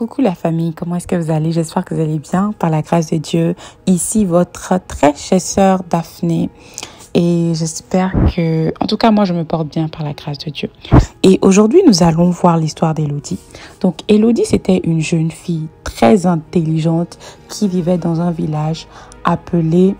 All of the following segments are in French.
Coucou la famille, comment est-ce que vous allez? J'espère que vous allez bien par la grâce de Dieu. Ici votre très chère sœur Daphné et j'espère que, en tout cas moi je me porte bien par la grâce de Dieu. Et aujourd'hui nous allons voir l'histoire d'Élodie. Donc Élodie c'était une jeune fille très intelligente qui vivait dans un village appelé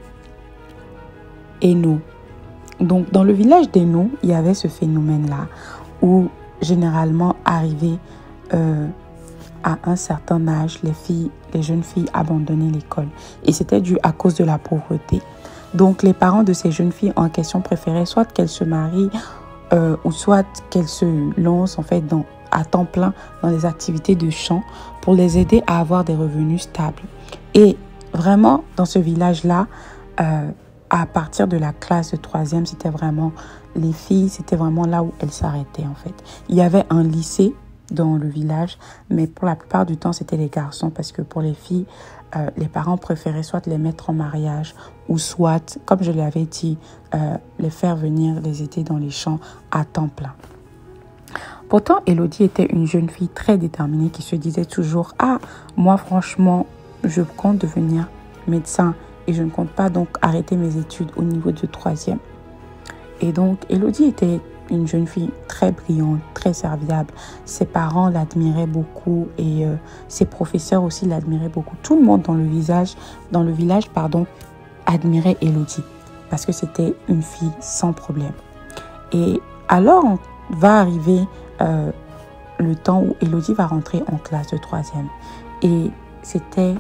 Héno. Donc dans le village d'Héno, il y avait ce phénomène-là où généralement arrivé à un certain âge, les jeunes filles abandonnaient l'école. Et c'était dû à cause de la pauvreté. Donc, les parents de ces jeunes filles en question préféraient soit qu'elles se marient ou soit qu'elles se lancent en fait à temps plein dans les activités de champ pour les aider à avoir des revenus stables. Et vraiment, dans ce village-là, à partir de la classe de 3e, c'était vraiment les filles, c'était vraiment là où elles s'arrêtaient en fait. Il y avait un lycée dans le village, mais pour la plupart du temps, c'était les garçons parce que pour les filles, les parents préféraient soit les mettre en mariage ou soit, comme je l'avais dit, les faire venir les aider dans les champs à temps plein. Pourtant, Élodie était une jeune fille très déterminée qui se disait toujours « Ah, moi franchement, je compte devenir médecin et je ne compte pas donc arrêter mes études au niveau de 3e. » Et donc, Élodie était une jeune fille très brillante, très serviable. Ses parents l'admiraient beaucoup et ses professeurs aussi l'admiraient beaucoup. Tout le monde dans le village, admirait Élodie parce que c'était une fille sans problème. Et alors, va arriver le temps où Élodie va rentrer en classe de 3e. Et c'était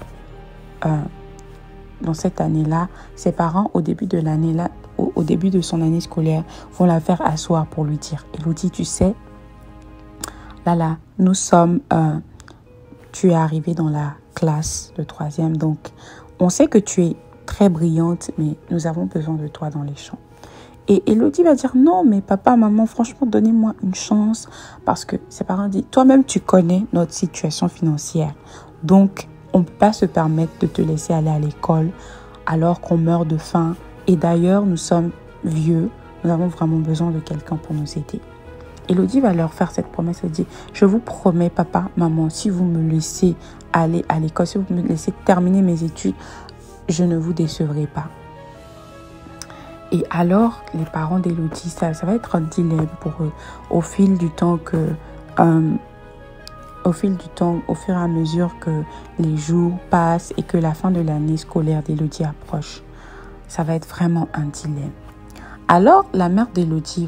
dans cette année-là, ses parents, au début de son année scolaire, vont la faire asseoir pour lui dire « Élodie, tu sais, tu es arrivée dans la classe de 3e, donc on sait que tu es très brillante, mais nous avons besoin de toi dans les champs. » Et Élodie va dire « Non, mais papa, maman, franchement, donnez-moi une chance. » Parce que ses parents disent « Toi-même, tu connais notre situation financière. Donc, on ne peut pas se permettre de te laisser aller à l'école alors qu'on meurt de faim. Et d'ailleurs, nous sommes vieux. Nous avons vraiment besoin de quelqu'un pour nous aider. » Élodie va leur faire cette promesse. Elle dit « Je vous promets, papa, maman, si vous me laissez aller à l'école, si vous me laissez terminer mes études, je ne vous décevrai pas. » Et alors, les parents d'Élodie, ça va être un dilemme pour eux. Au fil du temps, au fur et à mesure que les jours passent et que la fin de l'année scolaire d'Élodie approche, ça va être vraiment un dilemme. Alors, la mère d'Élodie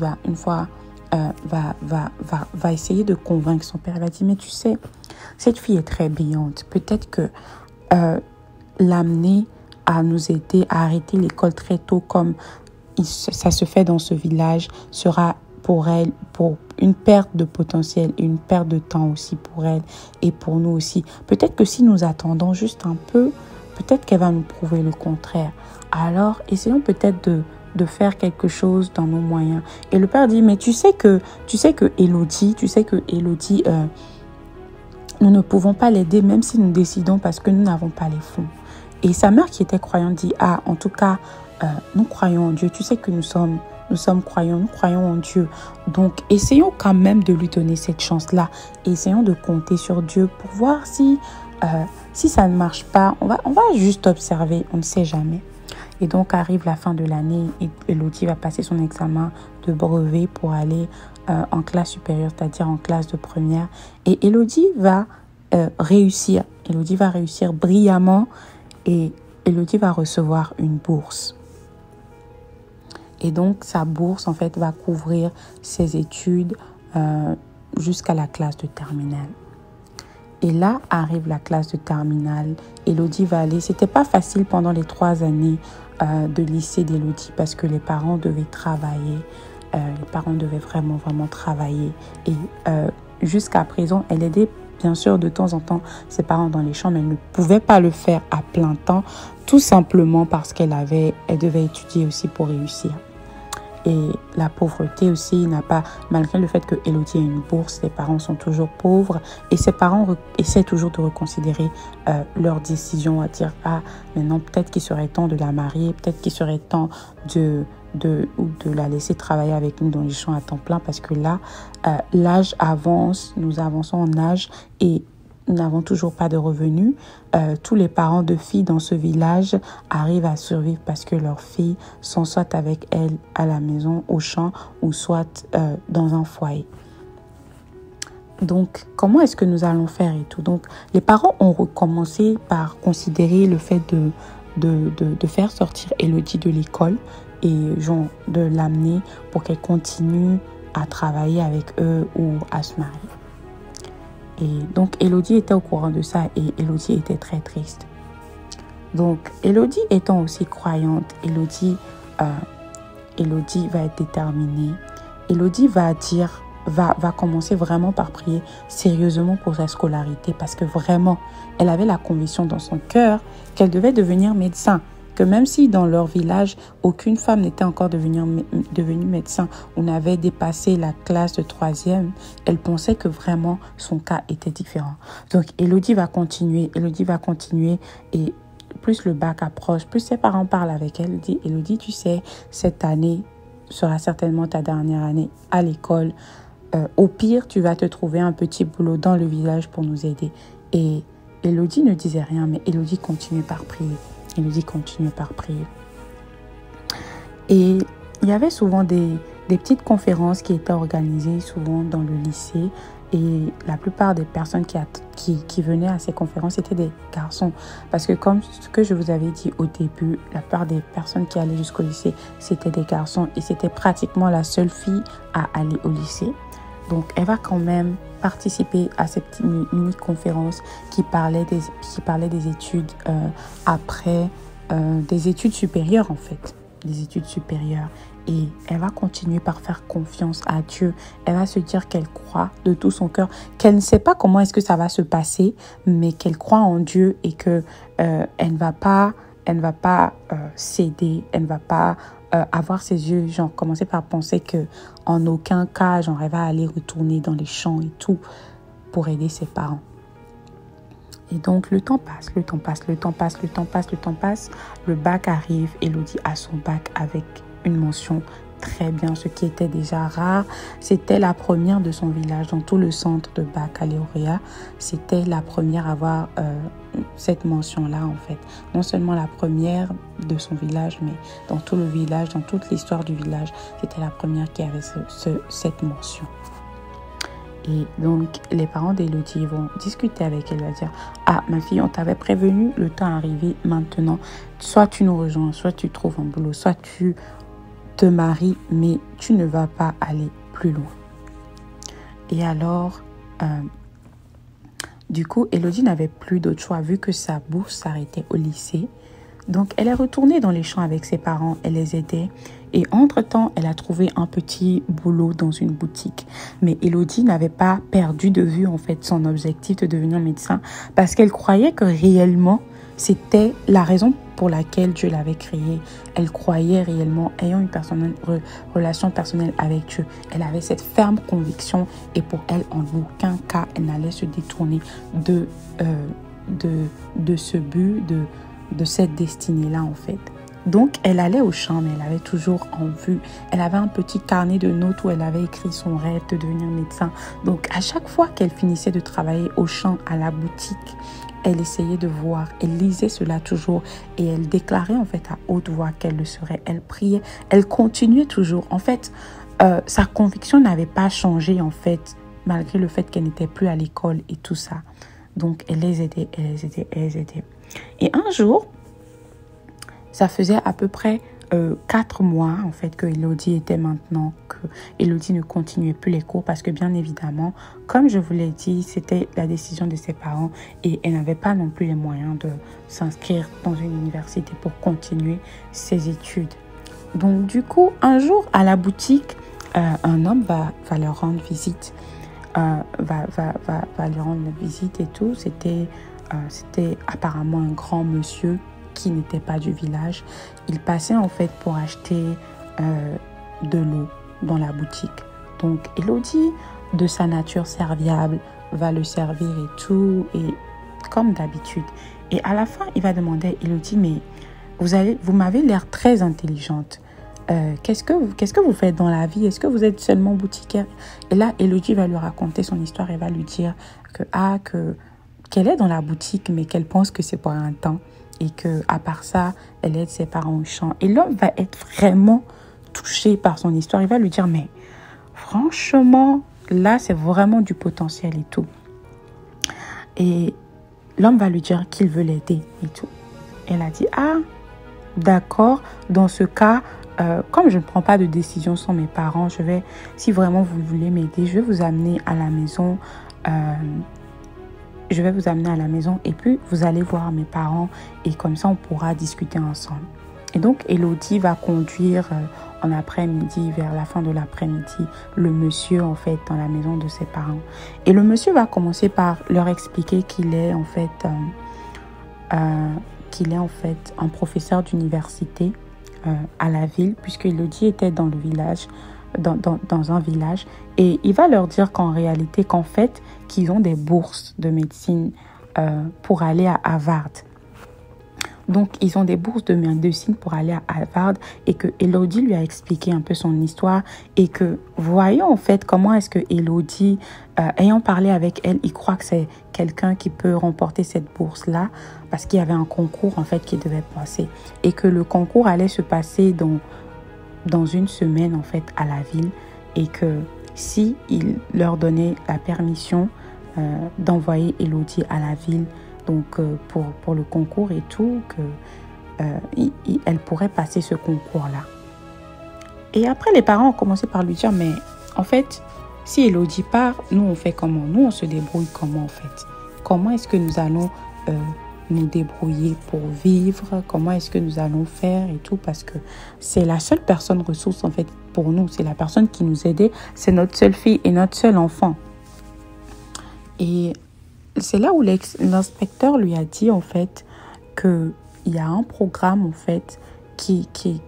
va essayer de convaincre son père. Elle va dire, mais tu sais, cette fille est très brillante. Peut-être que l'amener à nous aider à arrêter l'école très tôt, comme ça se fait dans ce village, sera pour elle, pour une perte de potentiel et une perte de temps aussi pour elle et pour nous aussi. Peut-être que si nous attendons juste un peu, peut-être qu'elle va nous prouver le contraire. Alors, essayons peut-être de faire quelque chose dans nos moyens. Et le père dit, mais tu sais que Élodie, nous ne pouvons pas l'aider même si nous décidons parce que nous n'avons pas les fonds. Et sa mère qui était croyante dit, ah, en tout cas, nous croyons en Dieu. Tu sais que nous sommes croyants, nous croyons en Dieu. Donc, essayons quand même de lui donner cette chance-là. Essayons de compter sur Dieu pour voir si ça ne marche pas. On va juste observer, on ne sait jamais. Et donc, arrive la fin de l'année et Élodie va passer son examen de brevet pour aller en classe supérieure, c'est-à-dire en classe de première. Et Élodie va réussir. Élodie va réussir brillamment et Élodie va recevoir une bourse. Et donc, sa bourse, en fait, va couvrir ses études jusqu'à la classe de terminale. Et là, arrive la classe de terminale. Élodie va aller. C'était pas facile pendant les 3 années de lycée d'Élodie parce que les parents devaient travailler. Les parents devaient vraiment, vraiment travailler. Et jusqu'à présent, elle aidait bien sûr de temps en temps ses parents dans les champs, mais elle ne pouvait pas le faire à plein temps, tout simplement parce qu'elle devait étudier aussi pour réussir. Et la pauvreté aussi malgré le fait que Élodie ait une bourse, ses parents sont toujours pauvres et ses parents essaient toujours de reconsidérer leur décision à dire « Ah, maintenant peut-être qu'il serait temps de la marier, peut-être qu'il serait temps de la laisser travailler avec nous dans les champs à temps plein parce que là, l'âge avance, nous avançons en âge et nous n'avons toujours pas de revenus. Tous les parents de filles dans ce village arrivent à survivre parce que leurs filles sont soit avec elles à la maison, au champ, ou soit dans un foyer. Donc, comment est-ce que nous allons faire et tout? Donc, les parents ont recommencé par considérer le fait de faire sortir Elodie de l'école et genre de l'amener pour qu'elle continue à travailler avec eux ou à se marier. Et donc, Elodie était au courant de ça et Elodie était très triste. Donc, Elodie étant aussi croyante, Elodie va être déterminée. Elodie va commencer vraiment par prier sérieusement pour sa scolarité parce que vraiment, elle avait la conviction dans son cœur qu'elle devait devenir médecin. Que même si dans leur village, aucune femme n'était encore devenue médecin, on avait dépassé la classe de 3e, elle pensait que vraiment son cas était différent. Donc, Elodie va continuer et plus le bac approche, plus ses parents parlent avec elle, dit Elodie, tu sais, cette année sera certainement ta dernière année à l'école. Au pire, tu vas te trouver un petit boulot dans le village pour nous aider. Et Elodie ne disait rien, mais Elodie continuait par prier. Elodie continue par prier. Et il y avait souvent des petites conférences qui étaient organisées souvent dans le lycée. Et la plupart des personnes qui venaient à ces conférences étaient des garçons. Parce que comme ce que je vous avais dit au début, la plupart des personnes qui allaient jusqu'au lycée, c'était des garçons. Et c'était pratiquement la seule fille à aller au lycée. Donc, elle va quand même participer à ces petites mini-conférences qui parlaient des études après, des études supérieures en fait, des études supérieures. Et elle va continuer par faire confiance à Dieu. Elle va se dire qu'elle croit de tout son cœur, qu'elle ne sait pas comment est-ce que ça va se passer, mais qu'elle croit en Dieu et que elle ne va pas céder, elle ne va pas avoir ses yeux, genre commencer par penser que en aucun cas, genre elle va aller retourner dans les champs et tout pour aider ses parents. Et donc le temps passe. Le bac arrive, Elodie a son bac avec une mention très bien, ce qui était déjà rare. C'était la première de son village dans tout le centre de baccalauréat. C'était la première à avoir cette mention-là en fait. Non seulement la première de son village, mais dans tout le village, dans toute l'histoire du village, c'était la première qui avait cette mention. Et donc, les parents d'Elodie vont discuter avec elle, vont dire « Ah, ma fille, on t'avait prévenu, le temps est arrivé maintenant. Soit tu nous rejoins, soit tu trouves un boulot, soit tu te maries, mais tu ne vas pas aller plus loin. » Et alors, du coup, Elodie n'avait plus d'autre choix vu que sa bourse s'arrêtait au lycée. Donc, elle est retournée dans les champs avec ses parents, elle les aidait. Et entre-temps, elle a trouvé un petit boulot dans une boutique. Mais Elodie n'avait pas perdu de vue, en fait, son objectif de devenir médecin parce qu'elle croyait que réellement, c'était la raison pour laquelle Dieu l'avait créée. Elle croyait réellement, ayant une relation personnelle avec Dieu. Elle avait cette ferme conviction et pour elle, en aucun cas, elle n'allait se détourner de ce but, de cette destinée-là, en fait. Donc, elle allait au champ, mais elle avait toujours en vue. Elle avait un petit carnet de notes où elle avait écrit son rêve de devenir médecin. Donc, à chaque fois qu'elle finissait de travailler au champ, à la boutique, elle essayait de voir. Elle lisait cela toujours et elle déclarait en fait à haute voix qu'elle le serait. Elle priait, elle continuait toujours. En fait, sa conviction n'avait pas changé en fait, malgré le fait qu'elle n'était plus à l'école et tout ça. Donc, elle les aidait. Et un jour, ça faisait à peu près 4 mois en fait que Elodie ne continuait plus les cours parce que bien évidemment, comme je vous l'ai dit, c'était la décision de ses parents et elle n'avait pas non plus les moyens de s'inscrire dans une université pour continuer ses études. Donc du coup, un jour à la boutique, un homme va leur rendre visite, va lui rendre visite et tout. C'était apparemment un grand monsieur qui n'était pas du village. Il passait en fait pour acheter de l'eau dans la boutique. Donc Elodie, de sa nature serviable, va le servir et tout, et comme d'habitude. Et à la fin, il va demander à Elodie, mais vous m'avez l'air très intelligente. Qu'est-ce que vous faites dans la vie? Est-ce que vous êtes seulement boutiquière? Et là, Elodie va lui raconter son histoire et va lui dire qu'elle est dans la boutique, mais qu'elle pense que c'est pour un temps. Et que à part ça, elle aide ses parents au champ. Et l'homme va être vraiment touché par son histoire. Il va lui dire, mais franchement, là, c'est vraiment du potentiel et tout. Et l'homme va lui dire qu'il veut l'aider et tout. Elle a dit, ah, d'accord, dans ce cas, comme je ne prends pas de décision sans mes parents, si vraiment vous voulez m'aider, je vais vous amener à la maison. Je vais vous amener à la maison et puis vous allez voir mes parents et comme ça on pourra discuter ensemble. Et donc Elodie va conduire en après-midi, vers la fin de l'après-midi, le monsieur en fait dans la maison de ses parents. Et le monsieur va commencer par leur expliquer qu'il est en fait un professeur d'université à la ville, puisque Elodie était dans le village, dans un village, et il va leur dire qu'en fait, qu'ils ont des bourses de médecine pour aller à Harvard. Donc, ils ont des bourses de médecine pour aller à Harvard et que Elodie lui a expliqué un peu son histoire et que, voyons en fait comment est-ce que Elodie, ayant parlé avec elle, il croit que c'est quelqu'un qui peut remporter cette bourse-là parce qu'il y avait un concours en fait qui devait passer et que le concours allait se passer dans une semaine en fait à la ville et que si il leur donnait la permission d'envoyer Elodie à la ville, donc pour le concours et tout, elle pourrait passer ce concours-là. Et après, les parents ont commencé par lui dire, mais en fait, si Elodie part, nous on fait comment? Nous on se débrouille comment en fait? Comment est-ce que nous allons nous débrouiller pour vivre? Comment est-ce que nous allons faire et tout? Parce que c'est la seule personne ressource en fait pour nous. C'est la personne qui nous aidait. C'est notre seule fille et notre seul enfant. Et c'est là où l'inspecteur lui a dit en fait qu'il y a un programme en fait qu'il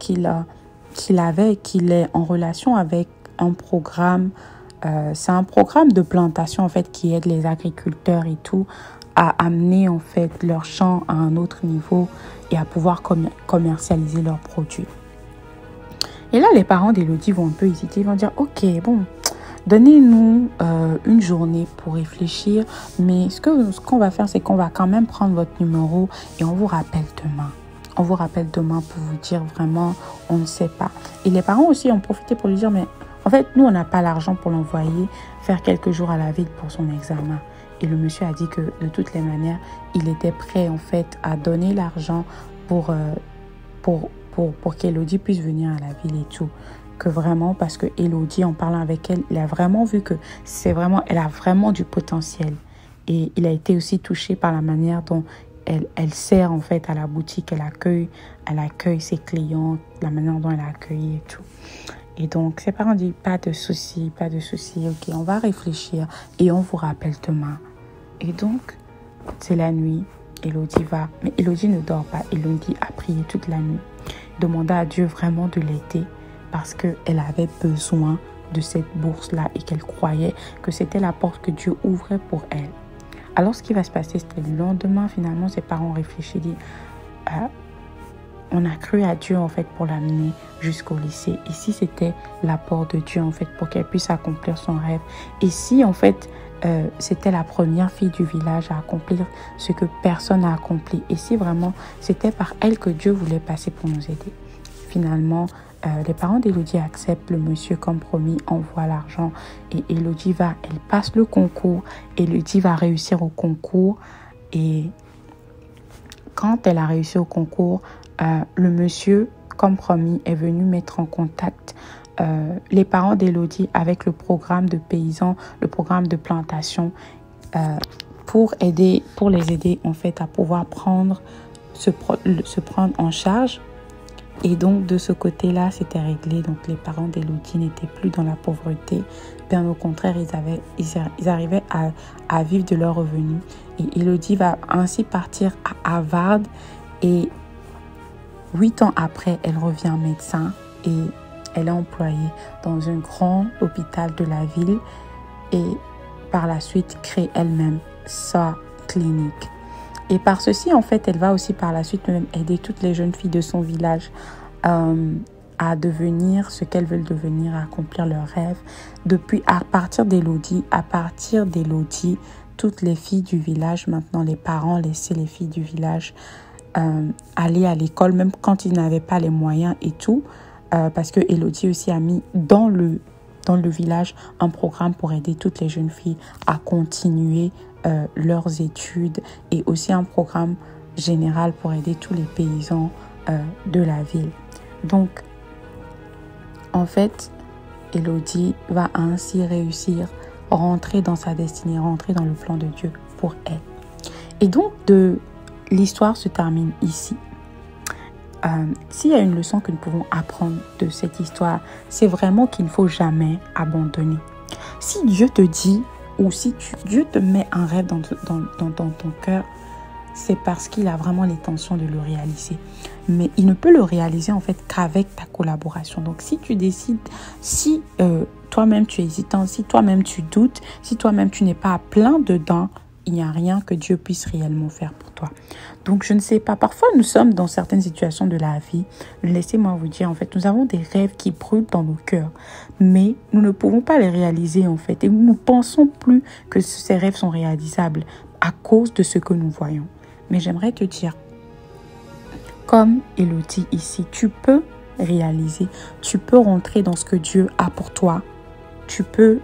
est en relation avec un programme. C'est un programme de plantation en fait qui aide les agriculteurs et tout à amener en fait leurs champs à un autre niveau et à pouvoir commercialiser leurs produits. Et là, les parents d'Elodie vont un peu hésiter. Ils vont dire, ok, bon, donnez-nous une journée pour réfléchir, mais ce qu'on va faire, c'est qu'on va quand même prendre votre numéro et on vous rappelle demain. On vous rappelle demain pour vous dire vraiment, on ne sait pas. Et les parents aussi ont profité pour lui dire, mais en fait, nous, on n'a pas l'argent pour l'envoyer faire quelques jours à la ville pour son examen. Et le monsieur a dit que de toutes les manières, il était prêt en fait à donner l'argent pour qu'Elodie puisse venir à la ville et tout. Que vraiment, parce que Elodie, en parlant avec elle, il a vraiment vu que elle a vraiment du potentiel. Et il a été aussi touché par la manière dont elle sert en fait à la boutique, elle accueille ses clients, la manière dont elle a accueilli et tout. Et donc, ses parents disent, pas de souci, ok, on va réfléchir et on vous rappelle demain. Et donc, c'est la nuit, Elodie va, mais Elodie ne dort pas, Elodie a prié toute la nuit, demanda à Dieu vraiment de l'aider parce qu'elle avait besoin de cette bourse-là et qu'elle croyait que c'était la porte que Dieu ouvrait pour elle. Alors, ce qui va se passer, c'était le lendemain, finalement, ses parents ont réfléchi, dit, on a cru à Dieu en fait pour l'amener jusqu'au lycée. Et si c'était l'apport de Dieu en fait pour qu'elle puisse accomplir son rêve. Et si en fait c'était la première fille du village à accomplir ce que personne n'a accompli. Et si vraiment c'était par elle que Dieu voulait passer pour nous aider. Finalement, les parents d'Elodie acceptent le monsieur comme promis, envoient l'argent. Et Elodie elle passe le concours. Elodie va réussir au concours. Et quand elle a réussi au concours, le monsieur, comme promis, est venu mettre en contact les parents d'Elodie avec le programme de paysans, le programme de plantation, pour les aider en fait à pouvoir se prendre en charge. Et donc de ce côté-là, c'était réglé. Donc les parents d'Elodie n'étaient plus dans la pauvreté. Bien au contraire, ils arrivaient à vivre de leurs revenus. Et Elodie va ainsi partir à Harvard et 8 ans après, elle revient médecin et elle est employée dans un grand hôpital de la ville et par la suite crée elle-même sa clinique. Et par ceci, en fait, elle va aussi par la suite même aider toutes les jeunes filles de son village à devenir ce qu'elles veulent devenir, à accomplir leurs rêves. À partir d'Elodie, toutes les filles du village, maintenant les parents laissaient les filles du village aller à l'école, même quand ils n'avaient pas les moyens et tout, parce que Elodie aussi a mis dans le village un programme pour aider toutes les jeunes filles à continuer leurs études, et aussi un programme général pour aider tous les paysans de la ville. Donc, en fait, Elodie va ainsi réussir à rentrer dans sa destinée, rentrer dans le plan de Dieu pour elle. Et donc, l'histoire se termine ici. S'il y a une leçon que nous pouvons apprendre de cette histoire, c'est vraiment qu'il ne faut jamais abandonner. Si Dieu te dit, ou si Dieu te met un rêve dans ton cœur, c'est parce qu'il a vraiment l'intention de le réaliser. Mais il ne peut le réaliser en fait qu'avec ta collaboration. Donc si tu décides, si toi-même tu es hésitant, si toi-même tu doutes, si toi-même tu n'es pas à plein dedans, il n'y a rien que Dieu puisse réellement faire pour toi. Donc, je ne sais pas. Parfois, nous sommes dans certaines situations de la vie. Laissez-moi vous dire, en fait, nous avons des rêves qui brûlent dans nos cœurs. Mais nous ne pouvons pas les réaliser, en fait. Et nous ne pensons plus que ces rêves sont réalisables à cause de ce que nous voyons. Mais j'aimerais te dire, comme Elodie ici, tu peux réaliser. Tu peux rentrer dans ce que Dieu a pour toi. Tu peux,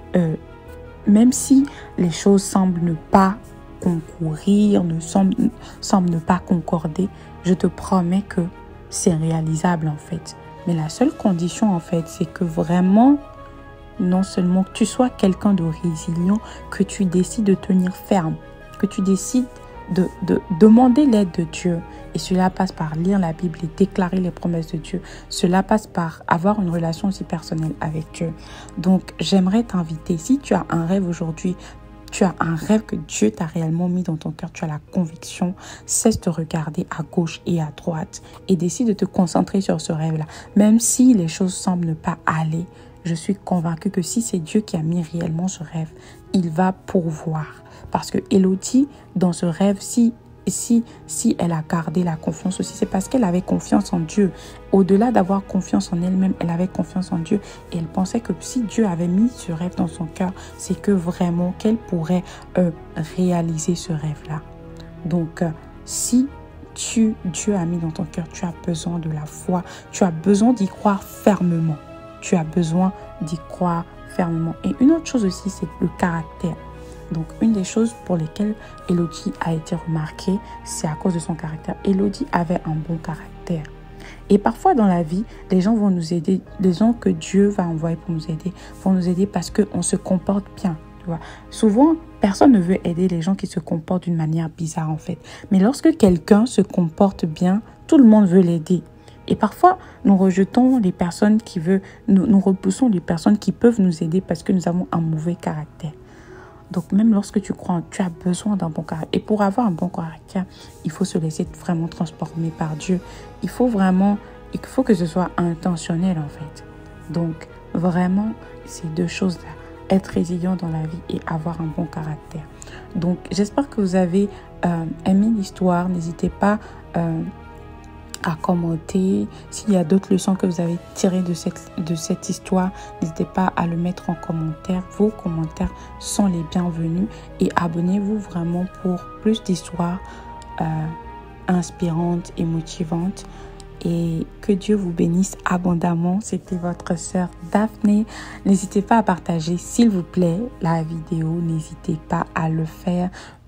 même si les choses semblent ne pas concourir, semble ne pas concorder, je te promets que c'est réalisable en fait. Mais la seule condition en fait, c'est que vraiment, non seulement que tu sois quelqu'un de résilient, que tu décides de tenir ferme, que tu décides de demander l'aide de Dieu. Et cela passe par lire la Bible et déclarer les promesses de Dieu. Cela passe par avoir une relation aussi personnelle avec Dieu. Donc, j'aimerais t'inviter, si tu as un rêve aujourd'hui, tu as un rêve que Dieu t'a réellement mis dans ton cœur, tu as la conviction, cesse de regarder à gauche et à droite et décide de te concentrer sur ce rêve-là. Même si les choses semblent ne pas aller, je suis convaincue que si c'est Dieu qui a mis réellement ce rêve, il va pourvoir. Parce que Elodie, dans ce rêve, si elle a gardé la confiance aussi, c'est parce qu'elle avait confiance en Dieu. Au-delà d'avoir confiance en elle-même, elle avait confiance en Dieu. Et elle pensait que si Dieu avait mis ce rêve dans son cœur, c'est que vraiment qu'elle pourrait réaliser ce rêve-là. Donc, si Dieu a mis dans ton cœur, tu as besoin de la foi. Tu as besoin d'y croire fermement. Tu as besoin d'y croire fermement. Et une autre chose aussi, c'est le caractère. Donc, une des choses pour lesquelles Elodie a été remarquée, c'est à cause de son caractère. Elodie avait un bon caractère. Et parfois dans la vie, les gens vont nous aider, les gens que Dieu va envoyer pour nous aider, vont nous aider parce qu'on se comporte bien. Tu vois. Souvent, personne ne veut aider les gens qui se comportent d'une manière bizarre en fait. Mais lorsque quelqu'un se comporte bien, tout le monde veut l'aider. Et parfois, nous rejetons les personnes qui veulent, nous repoussons les personnes qui peuvent nous aider parce que nous avons un mauvais caractère. Donc, même lorsque tu crois, tu as besoin d'un bon caractère. Et pour avoir un bon caractère, il faut se laisser vraiment transformer par Dieu. Il faut que ce soit intentionnel en fait. Donc, vraiment, ces deux choses-là, être résilient dans la vie et avoir un bon caractère. Donc, j'espère que vous avez aimé l'histoire. N'hésitez pas à commenter. S'il y a d'autres leçons que vous avez tirées de cette histoire, n'hésitez pas à le mettre en commentaire. Vos commentaires sont les bienvenus et abonnez-vous vraiment pour plus d'histoires inspirantes et motivantes. Et que Dieu vous bénisse abondamment. C'était votre sœur Daphné. N'hésitez pas à partager, s'il vous plaît, la vidéo. N'hésitez pas à le faire.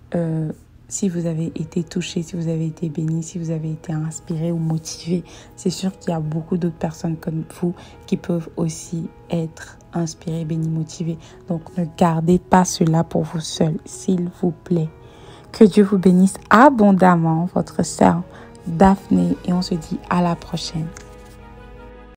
Si vous avez été touché, si vous avez été béni, si vous avez été inspiré ou motivé, c'est sûr qu'il y a beaucoup d'autres personnes comme vous qui peuvent aussi être inspirées, bénies, motivées. Donc, ne gardez pas cela pour vous seul, s'il vous plaît. Que Dieu vous bénisse abondamment, votre sœur Daphné, et on se dit à la prochaine.